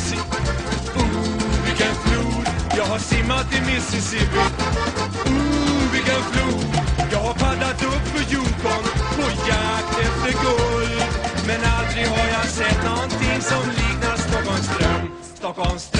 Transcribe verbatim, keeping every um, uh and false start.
Tennessee. Ooh, vilken flod, jag har simmat i Mississippi. Ooh, vilken flod, jag har paddlat upp för Yukon på jakt efter guld. Men aldrig har jag sett någonting som liknar Stockholms ström. Stockholms